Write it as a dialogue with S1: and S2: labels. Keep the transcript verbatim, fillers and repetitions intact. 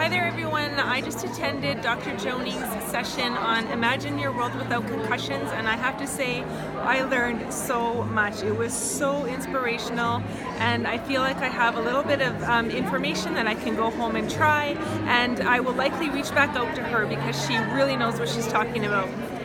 S1: Hi there everyone, I just attended Doctor Joanny's session on Imagine Your World Without Concussions, and I have to say I learned so much. It was so inspirational, and I feel like I have a little bit of um, information that I can go home and try, and I will likely reach back out to her because she really knows what she's talking about.